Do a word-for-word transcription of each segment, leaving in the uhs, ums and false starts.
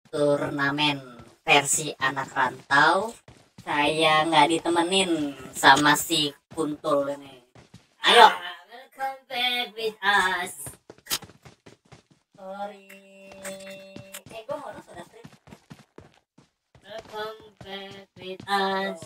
turnamen versi anak rantau. Saya nggak ditemenin sama si Kuntul ini. Ayo. Welcome back with us. Sorry. Eh, gue mau sudah stream. Welcome back with us.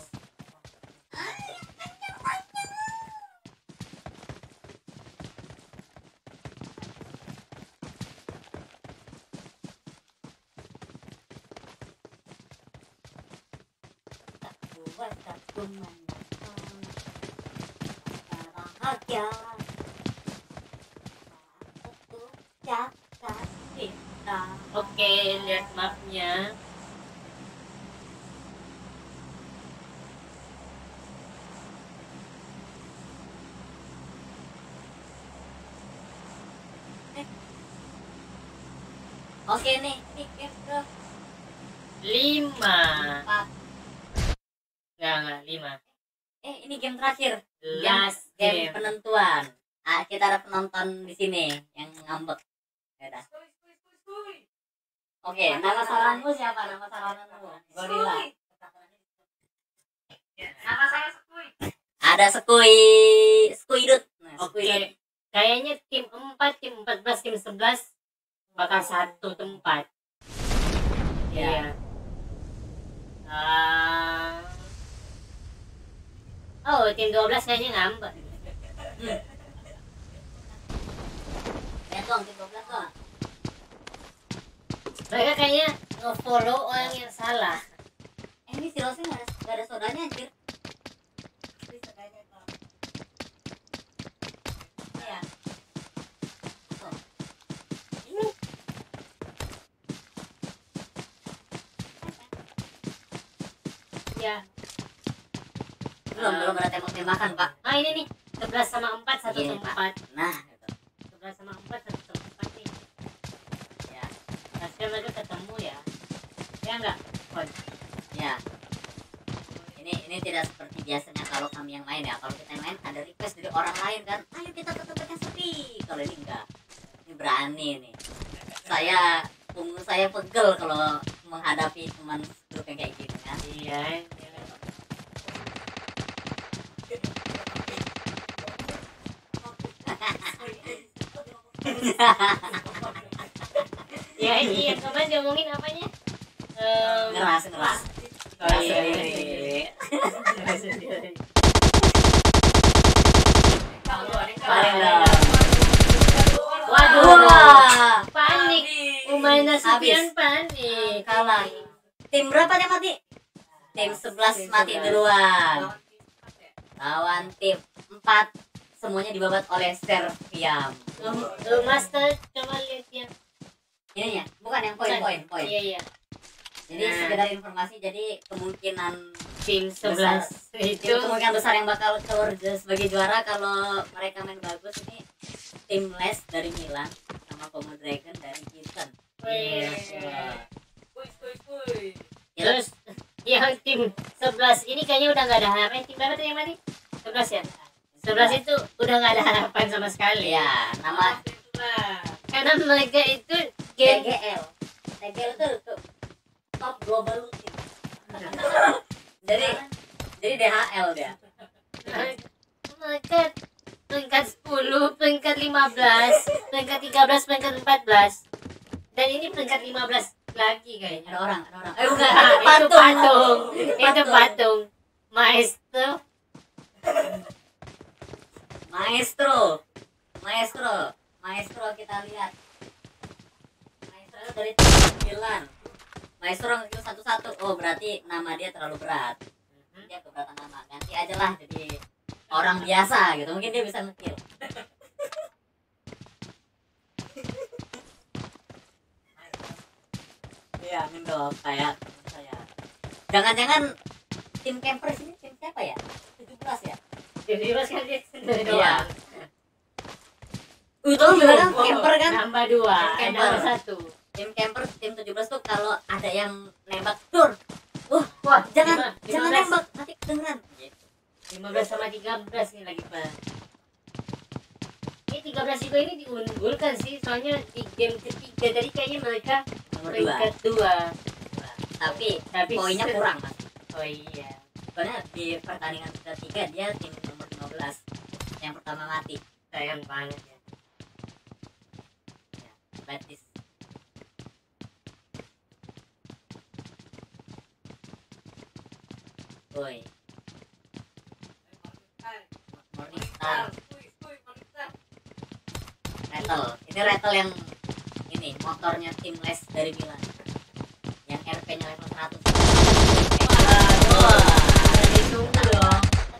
Bahagia. Jaka cinta. Oke, lihat mapnya. Oke nih, ini game ke Lima. empat. Enggak, enggak, lima. Eh, ini game terakhir. Last game, game game. penentuan. Ah, kita ada penonton di sini yang ngambek. Ya udah. Oke, nama samaranmu siapa? Nama samaranmu? Gorila. Nama saya Skui. Ada Skui, Skuidut. Nah, Oke. Skuidut. Kayaknya tim empat, tim empat belas, tim sebelas bakal satu tempat. Ya. Iya. Ah. Oh, tim dua belas kayaknya ngambek. Hmm. Lihat dong, tim dua belas dong. Mereka kayaknya nge-follow orang yang salah. Eh, ini si Rossi nggak ada, nggak ada sodanya anjir. Iya. Tuh. Ini. Ya. Belum, belum ada tembak-tembakan, Pak. Ah, ini nih. sebelas sama empat, satu Iya, tempat. Nah, gitu. sebelas sama empat, satu tempat nih. Ya, Pasti mereka ketemu ya. Ya enggak? Kon. ya. Ini ini tidak seperti biasanya kalau kami yang main ya. Kalau kita yang main ada request dari orang lain kan. Ayo kita ke tempat yang sepi. Kalau ini enggak. Ini berani nih. Saya punggung saya pegel kalau menghadapi teman grup yang kayak gini kan. Iya. Ya ini yang kemarin diomongin apanya? Um, Ngeras, ngeras. Oh iya, iya, iya. Paling Waduh. Waduh, Wah, panik. Umayna Nasution Habis. panik. kalah. Tim berapa yang mati? Tim sebelas mati duluan. Lawan tim empat semuanya dibabat oleh Serviam. Um, um, Master, coba lihat yang Ini ya, bukan yang poin-poin, poin. Iya, iya. Jadi Nah. sekedar informasi, jadi kemungkinan Tim sebelas itu tim kemungkinan besar yang bakal keluar sebagai juara kalau mereka main bagus ini tim Les dari Milan sama Como Dragon dari Houston. Iya. Wah. Ya, Terus yang tim sebelas ini kayaknya udah nggak ada harapan. Tim berapa tadi yang mati? sebelas ya? sebelas itu udah nggak ada harapan sama sekali. ya nama Karena mereka itu T game G L. T G L itu tuh top global team. jadi jadi D H L dia. mereka peringkat sepuluh, peringkat lima belas, peringkat tiga belas, peringkat empat belas. Dan ini peringkat lima belas lagi kayaknya. Ada orang, ada orang. Eh bukan, Ah, itu itu patung. patung. Itu Itu patung. patung. Maestro. Maestro. Maestro. Maestro kita lihat. Maestro itu dari tim sembilan. Maestro ngekill satu-satu. Oh, berarti nama dia terlalu berat. Dia keberatan nama. Ganti aja lah jadi orang biasa gitu. Mungkin dia bisa ngekill. Iya, Mindo kayak teman saya. Jangan-jangan tim campers ini tim siapa ya? tujuh belas ya? Jadi mas kan dia sendiri Iya. doang. Itu juga kan camper kan? Nambah dua, eh, Camper. nambah satu. Tim camper tim tujuh belas tuh kalau ada yang nembak dur. Wah, Wah, jangan lima- jangan lima belas. nembak nanti kedengeran. lima belas sama tiga belas nih lagi pak. Ini tiga belas juga ini diunggulkan sih, soalnya di game ketiga tadi kayaknya mereka nomor dua. peringkat dua. Tapi Tapi poinnya se- kurang mas. Oh iya. Soalnya di pertandingan ketiga dia tim nomor lima belas yang pertama mati. Sayang banget ya. Ya, Betis. Woi, Morning Star. Rattle. Ini Rattle yang ini motornya tim Les dari Milan. Yang R P-nya level seratus. Wah, ditunggu dong.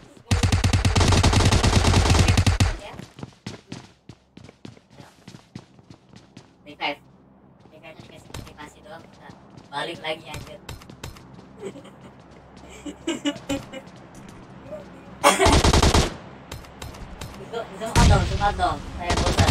Revive. Revive dikasih motivasi doang kita balik lagi anjir. Zoom zoom out dong, zoom out dong. Saya bosan.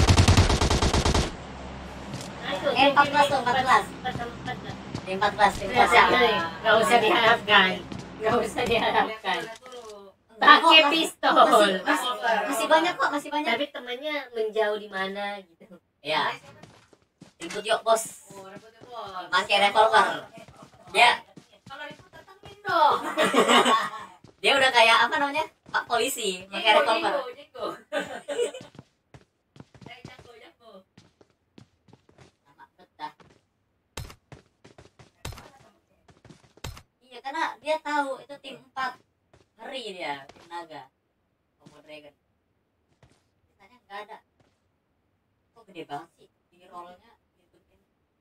Ayo, Eh, empat belas tuh, empat belas. empat belas. Di empat belas, di Nggak empat belas. usah, nggak usah diharapkan. Nggak usah diharapkan. Enggak kok, Pakai masih- pistol. Masih, masih, masih banyak kok, masih banyak. Tapi temannya menjauh di mana gitu. Ya. Ribut yuk bos. Pakai revolver. Dia dia udah kayak apa namanya? Pak polisi, pakai revolver. Sama betah. Iya karena dia tahu itu tim empat. Ngeri dia, tim naga. Komo Dragon. Sisanya nggak ada. Kok gede banget sih di rollnya hidupin.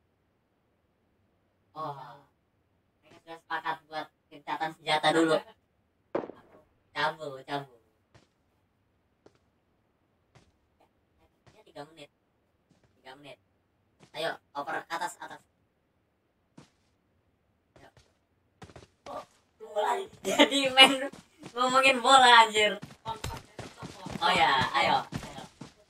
Oh, mereka sudah sepakat buat gencatan senjata dulu. Cabul, cabul. Ya, tiga menit. Tiga menit. Ayo, oper atas atas. Ayo. Oh, bola. Jadi main ngomongin bola anjir. Oh ya, ayo. Ayo.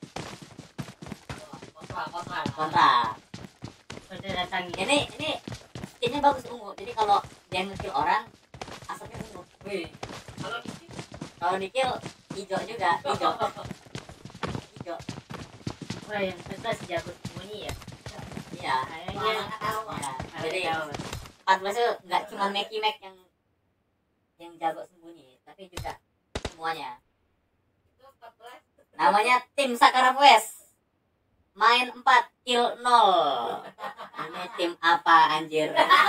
Kontra. Sudah datang Ini ini skinnya bagus ungu. Jadi kalau dia ngekill orang asapnya ungu. Wih. Kalau di-kill hijau juga, hijau. Hijau. Wah, yang sebelas jago sembunyi ya. Iya. Kayaknya Ya, jadi tahu. empat belas itu nggak cuma Meki Mek yang yang jago sembunyi, tapi juga semuanya. Namanya tim Sakara West. Main empat, kill nol. Ini tim apa anjir?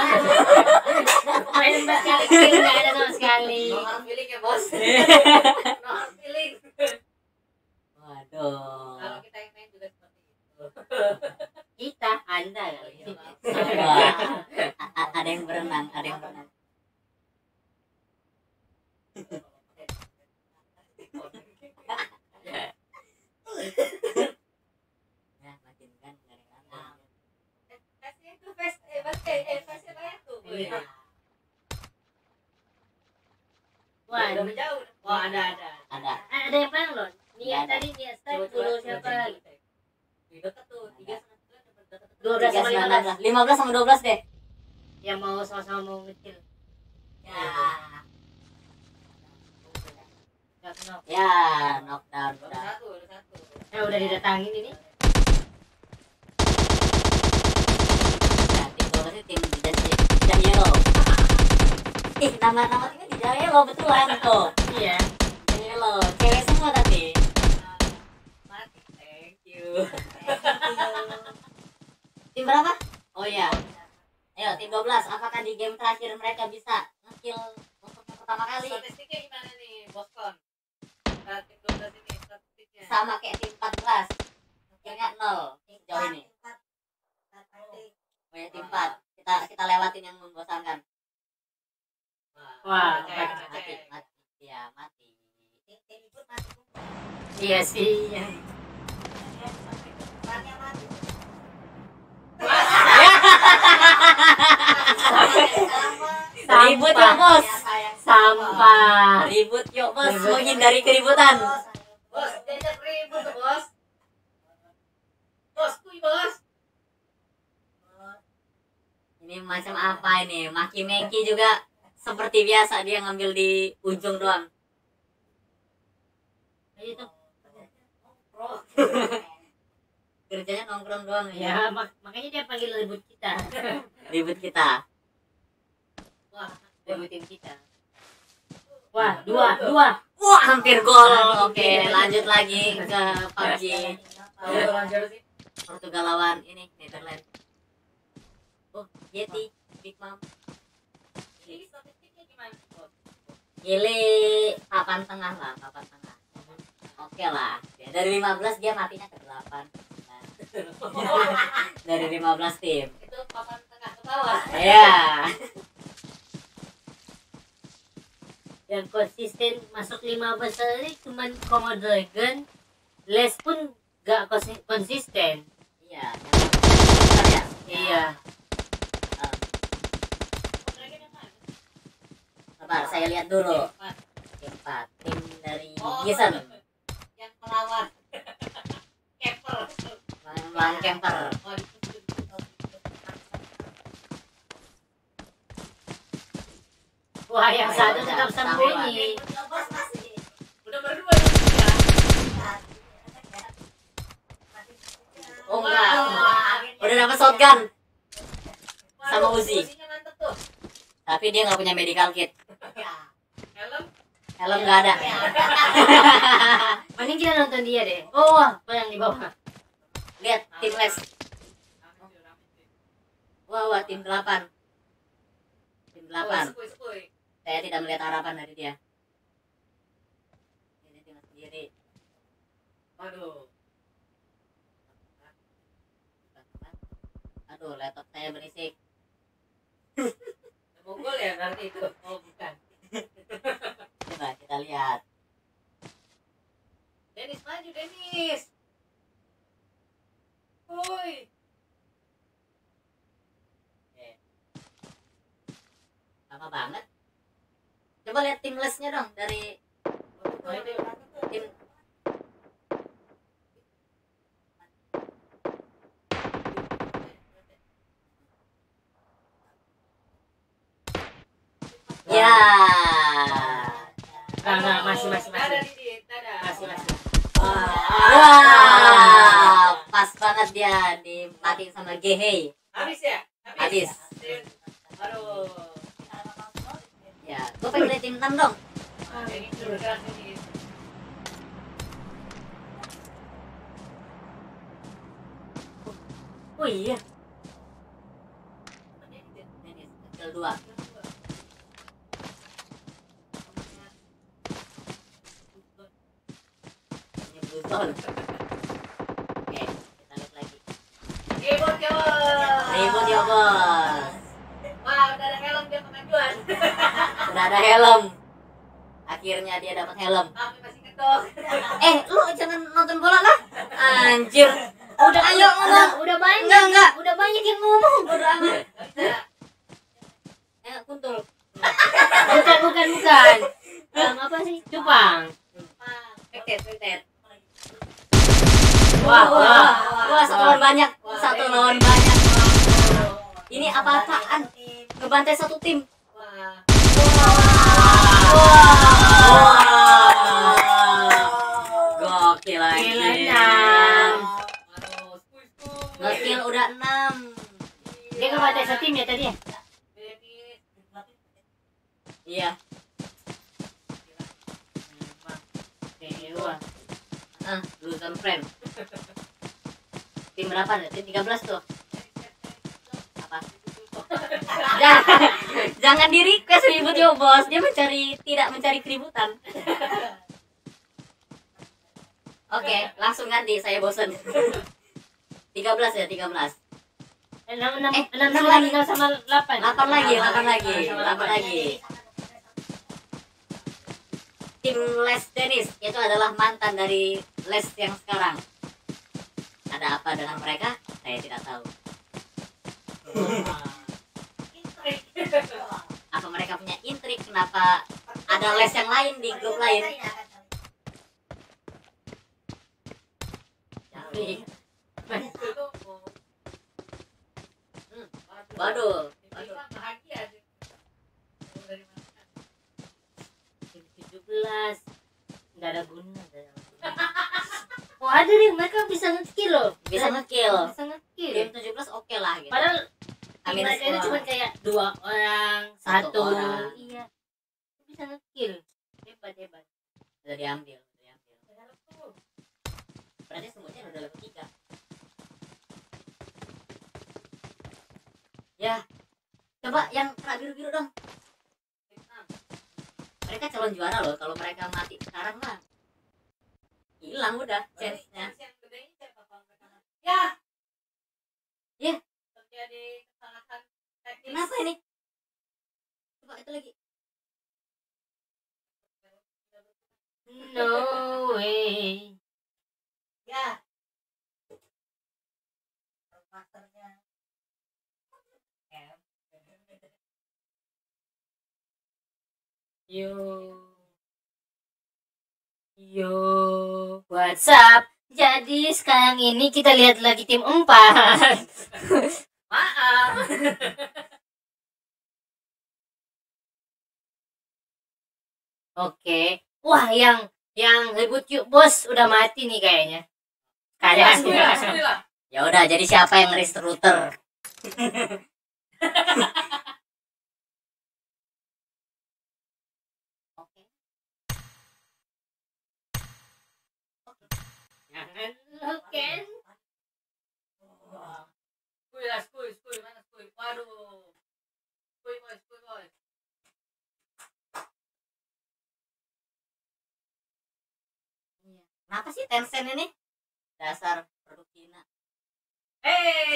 Main empat kali kill nggak ada sama sekali. feeling ya bos. feeling. Waduh. Kalau kita yang main juga seperti itu. Kita, anda kali. Wah, a- a- ada yang berenang, ada yang berenang. Ya, makin kan gara-gara. Kasih itu face eh basket eh face banyak tuh. Iya. Wah, Udah menjauh. Oh ada ada. Ada. ada yang mana loh? Niat Ada. tadi niat start dulu siapa? Di dekat tuh tiga Dua belas sama lima belas. lima belas sama dua belas deh. Yang mau sama-sama mau ngecil. Ya. Nggak kenal. Ya, knockdown Udah udah. satu udah satu. Eh udah didatangin ini. Ya, tim dua belas itu tim Jah Yellow. Ih, nama-nama timnya di Jah Yellow betulan tuh. Iya. Jah Yellow, cewek semua tapi. Mati. Thank you. Tim berapa? Oh iya. Ayo tim dua belas, apakah di game terakhir mereka bisa nge-kill untuk yang pertama kali? Statistiknya gimana nih, Boskon? Nah, tim dua belas ini statistiknya. Sama kayak tim empat belas. Nge-killnya nol sejauh ini. Oh ya tim empat. Kita kita lewatin yang membosankan. Wah, cek, Mati, cek. mati, mati. Ya, mati. Iya sih. Iya. Ribut yuk bos. Sampah. Ribut yuk bos. Ribut. Menghindari keributan. Bos, diajak ribut tuh, bos. Bos, kuy, bos. Ini macam apa ini? Maki-meki juga seperti biasa dia ngambil di ujung doang. Itu. kerjanya nongkrong doang Ya, mak makanya dia panggil ribut kita. ribut kita. Wah, Ributin kita. Wah, dua, dua. Wah, hampir gol. Oke, lanjut lagi ke P U B G. tahu lanjut sih. Portugal lawan ini Netherlands. Oh, Yeti, Big Mom. Ini statistiknya gimana? Oh, Gili papan tengah lah, papan tengah. Oke lah. Ya, dari lima belas dia matinya ke delapan. Dari lima belas tim. itu papan tengah ke bawah. Ya. Yang konsisten masuk lima besar ini cuman Komodo Dragon. Les pun gak konsi- konsisten. Iya, yang ya. Iya. Eh, Dragon yang mana? Sabar, saya lihat dulu. Empat. Tim empat, tim dari Oh, Gisen, yang melawan. Camper. lawan camper. Oh, itu- Wah, yang Oh, satu iya, tetap sama. sembunyi. Udah berdua nih ya. Oh enggak, udah dapat shotgun, Sama Uzi. Uzinya mantep tuh. tapi dia nggak punya medical kit. Helm. Helm nggak ada. Mending kita nonton dia deh. Oh, wah, yang di bawah. Lihat tim les. Wah, wah, tim delapan. Tim delapan. Sepui, sepui. Saya tidak melihat harapan dari dia. Ini tim sendiri. Waduh. Aduh, laptop saya berisik. Mogol ya berarti itu. Oh, bukan. Coba kita lihat. Dennis maju, Dennis. Woi. Lama banget. Coba lihat tim lesnya dong dari Oh, ini tim. Ya. Nah, nah, masih, masih, Ada masih. di ada. Masih, masih. Wah, pas banget dia dimatiin sama Gehei. Habis ya? Habis. Aduh. Ya, gue pengen lihat tim enam dong. Ah, ini bergerak ini. Oh iya. Ini kecil dua. Ini blue zone. Oke, kita lihat lagi. Ribut ya, bos. Ribut ya bos. Wah, udah ada helm dia kemajuan. Udah ada helm. Akhirnya dia dapat helm. Tapi masih ketok. Eh, lu jangan nonton bola lah. Anjir. Udah ayo ngomong. Udah, udah banyak. Enggak, enggak. Udah banyak yang ngomong. Bodo amat. Bisa. Eh, kuntul. Bukan, bukan, bukan. Um, apa sih? Cupang. Spektet, spektet. Wah, wah. Wah, satu lawan banyak. Satu lawan banyak. Ini apa-apaan? Ngebantai satu tim. Wah. Gokil lagi. Gila, enam. Waduh, sepui, sepui. Gokil udah enam. Dia kepada satu tim ya tadi ya? Dennis. Iya. Dewa. Ah, lulusan friend. Tim berapa nih? Tim tiga belas tuh. Apa? Jangan, jangan di request ribut yo bos. Dia mencari tidak mencari keributan. Oke, langsung ganti. Saya bosen. tiga belas ya, tiga belas. Enam, enam, Eh, enam, enam sembilan, lagi. enam sama delapan. delapan lagi, delapan lagi, Sama delapan lagi. Tim Les Dennis itu adalah mantan dari Les yang sekarang. Ada apa dengan mereka? Saya tidak tahu. Apa mereka punya intrik? Kenapa ada Les yang lain di grup lain? Tapi, Hmm. Waduh, waduh. Bahagia sih. Dari mana? Tim tujuh belas. Nggak ada guna. Oh ada nih, mereka bisa nge-kill loh. Bisa nge-kill. Bisa nge-kill. Tim tujuh belas oke lah gitu. Padahal Amin mereka itu semua. cuma kayak dua orang, Satu satu, orang. iya. Bisa nge-kill. Hebat hebat. Udah diambil, udah diambil. Berarti semuanya udah level tiga. Ya. Coba yang kena biru-biru dong. Mereka calon juara loh, kalau mereka mati sekarang mah hilang udah chance-nya. Ya. Ya. Terjadi kesalahan teknis. Kenapa ini? Coba itu lagi. No way. Ya. Masternya. Yo. Yo. What's up? Jadi sekarang ini kita lihat lagi tim empat. Maaf. Oke. Wah, yang yang ribut yuk bos udah mati nih kayaknya. Kalian Bismillah, bismillah. Ya udah, jadi siapa yang ngeris router? Oke. Jangan lu Ken. Skuy lah, skuy, skuy, mana skuy? Waduh. Skuy boy, skuy boy. Kenapa sih Tencent ini? Dasar produk Cina. Hey.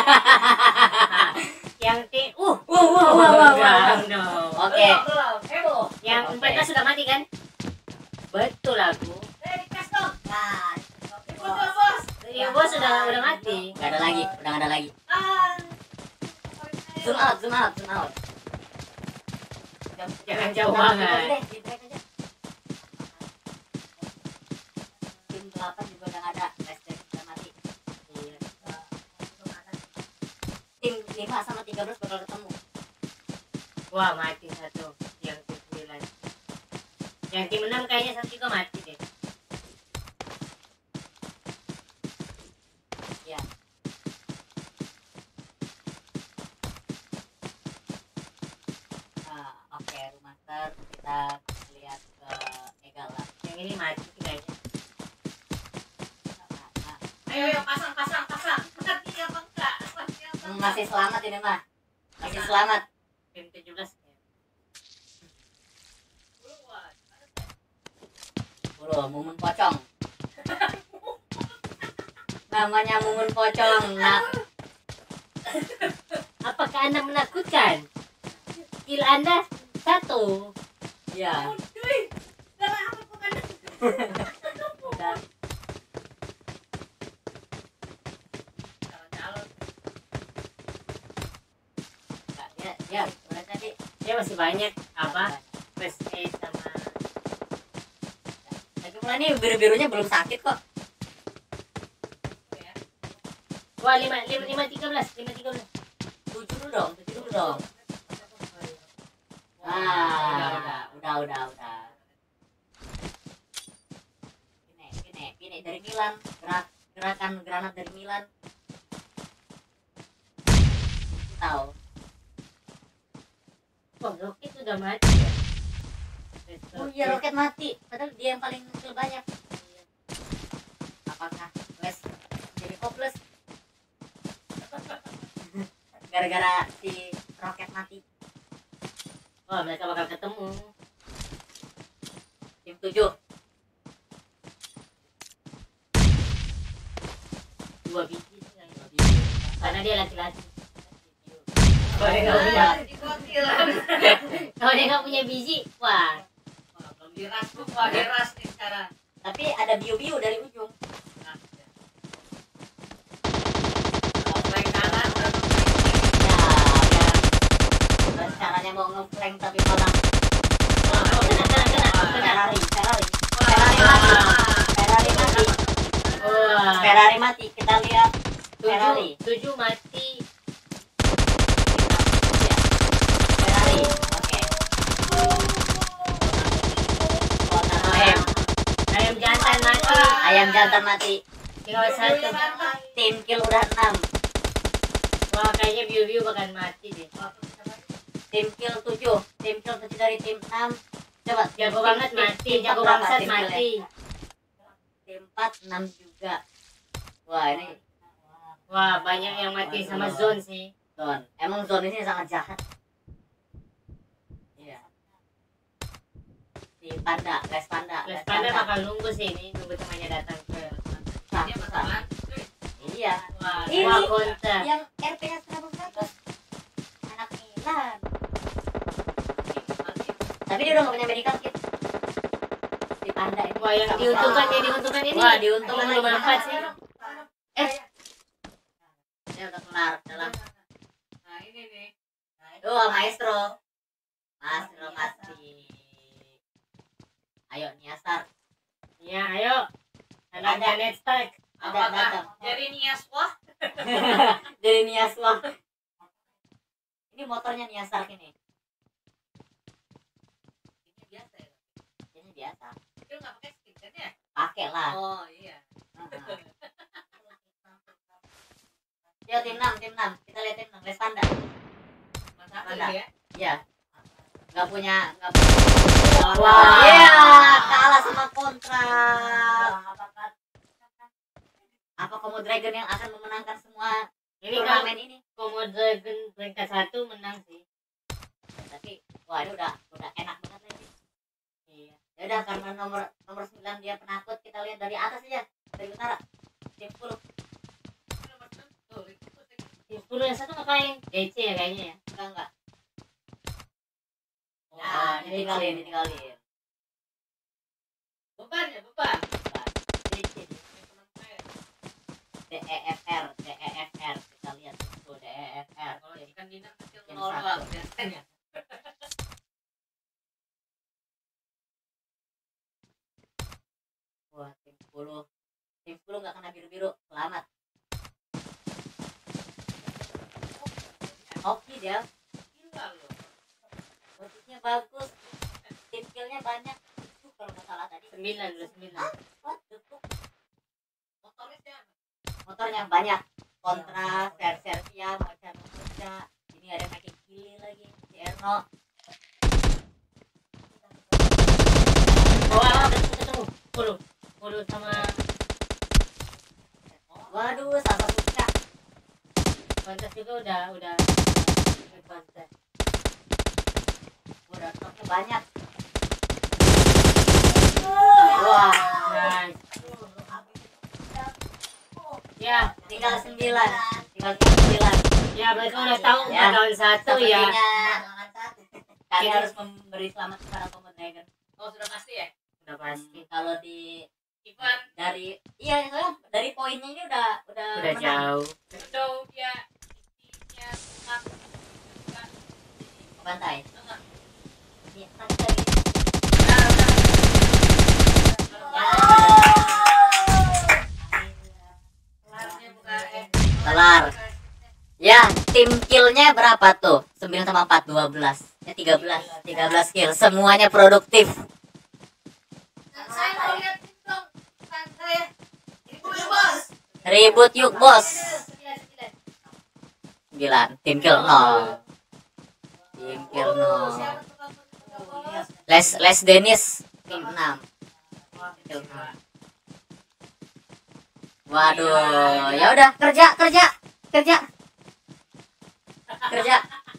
Yang tim uh Wow, wow, wow, wow, wow. Belum dong. Oke. Belum, belum. Heboh. Yang Oke. mereka sudah mati kan? Betul aku. Eh, dikasih dong. Nah, Ikut dong, bos. Iya bos sudah udah mati. nggak ada lagi, udah nggak ada lagi. Ah. Zoom out, zoom out, zoom out. Jangan jauh banget. Deh, di break aja. Tim delapan juga udah nggak ada, flashback udah mati. Iya. Tim lima sama tiga belas bakal ketemu. Wah mati satu. Yang tim sembilan. Yang tim enam kayaknya satu juga mati deh. Ya. Ah, oke, rumah ter kita lihat ke Megala. Yang ini mati sih kayaknya. Nah, Ayo, ayo, pasang, pasang, pasang. Mati apa enggak? Mati apa hmm, enggak? masih selamat ini mah. Masih selamat. Tim tujuh belas. Keluar. Bro, mumun pocong. Namanya mumun pocong. Nah, Apakah Anda menakutkan? Kill Anda satu. ya. Cuy. Salah apa bukan? Udah. Calon-calon. Nggak, ya, ya, udah tadi. Dia masih banyak apa? First aid sama Lagi mulai nih biru-birunya belum sakit kok. Ya. wah lima lima lima tiga belas lima tiga belas. Tujuh dulu dong, tujuh dulu dong. Udah, Ah, udah. udah, udah, udah. Gini, gini, gini dari Milan, gerak, gerakan granat dari Milan. Tahu. Wah Rocket sudah mati ya. Oh iya, roket mati. Padahal dia yang paling kill banyak. Apakah Les jadi hopeless? Gara-gara si roket mati. Wah mereka bakal ketemu. Tim tujuh. Dua biji sih kayaknya. Karena dia laki-laki. Oh, dia nggak iya. punya. Di kokilan. Kalau dia nggak punya biji, wah. Wah, belum diras tuh, wah diras nih sekarang. Tapi ada biu-biu dari ujung. Nah, ya. Mau flank kanan atau Ya, ya. Rencananya mau ngeflank tapi malah Wah, kena kena kena kena. Ferrari, Ferrari, Wah. Ferrari mati, Ferrari mati, Wah. Ferrari mati. Kita lihat Ferrari. Tujuh, tujuh mati. Ya. Ferrari, oke. Kota ayam, Ayam jantan mati. ayam jantan jangan mati. Tinggal satu. Tim kill udah enam. Wah, kayaknya view-view bakal mati deh. Tim kill tujuh. Tim kill tujuh dari tim enam. Coba Jago tim- banget tim- mati, tim jago empat berapa bangsat tim killnya? mati. Tim empat enam juga. Wah, ini Wah, banyak yang mati sama zone sih. zone. Emang zone ini sangat jahat. Iya. Si panda, guys panda, Les guys Panda panda. bakal nunggu sih ini, nunggu temannya datang ke. Sah, Dia sah. masalah. Iya. Wah, Ini- wah kontra. Yang R P-nya seratus seratus. Anak Milan. Tapi dia udah gak punya medical kit. Si panda ini. Wah, yang sama diuntungkan sekali. ya diuntungkan ini. Wah, diuntungkan belum lagi. empat sih. Eh. Dia udah kelar dalam. Nah ini nih. Tuh, maestro. Maestro mati. Ayo Niasar. Ya, ayo. Anaknya net stack. Ada Apakah datang. dari Nias wah? Jadi Niaswah. Ini motornya Niasar ini. Ini biasa ya. Ini biasa. Dia nggak pakai skin kan ya? Pakai lah. Oh iya. Heeh. Yo tim enam, tim enam. Kita lihat tim enam. Les Panda. Mas satu Mana? ya. Iya. Enggak punya, enggak punya. Wah. Iya, kalah sama kontrak. Apa Komo Dragon yang akan memenangkan semua Ini kalau turnamen ini? Komodo Dragon peringkat satu menang sih. Tapi wah ini udah udah enak banget lagi. Iya. Ya udah karena nomor nomor sembilan dia penakut, kita lihat dari atas aja, dari utara. Tim sepuluh. Tuh, itu tuh. Tim sepuluh yang satu ngapain? D C ya kayaknya ya. Enggak enggak. Oh, Nah, D C. ditinggalin, ditinggalin. beban ya beban. D C, Teman saya. D E F R, D E F R. Kita lihat itu D E F R. Kalau ikan dinang kecil Tim nol satu. doang biasanya. Wah, tim sepuluh. Tim sepuluh enggak kena biru-biru. Selamat. Oke dia. Gila loh. Posisinya bagus. Tim killnya banyak. Itu kalau nggak salah tadi. Sembilan udah sembilan. What the fuck? Motornya siapa? Motornya banyak. Kontra, Serservia, Mocha Mocha. Ini ada yang pakai kili lagi. Si Erno. Wah, ketemu ketemu. Puluh, puluh sama Waduh, sama suka. kontes juga udah udah kontes. Udah stoknya banyak. Wah, Nice. Ya, tinggal sembilan. Tinggal sembilan. ya mereka udah tahu Ya. bakalan satu ya. Sepertinya kami harus memberi selamat kepada Komo Dragon. Oh sudah pasti ya. Udah pasti. Kalau di Ivan dari iya soalnya dari poinnya ini udah udah Udah menang. jauh. jauh dia isinya tentang bukan Bantai. enggak. Ini tadi dari Udah udah. Kelarnya buka eh. Kelar. Ya, tim killnya berapa tuh? sembilan sama empat, dua belas. Ya tiga belas. tiga belas kill. Semuanya produktif. Saya mau lihat dong. Kan saya. Ini punya bos. Ribut yuk, Bos. Sembilan sembilan. sembilan. Tim kill nol. Tim kill nol. Siapa tuh kamu tukang bolos? Les Les Dennis tim enam. Kill nol. Waduh, ya udah kerja, kerja, kerja. Kerja.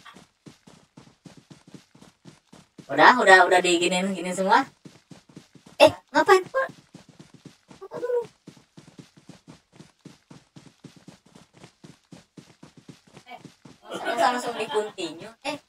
Udah, udah, udah diginin gini semua. Eh, ngapain? Kok? Foto dulu. Eh, masa langsung di continue. Eh,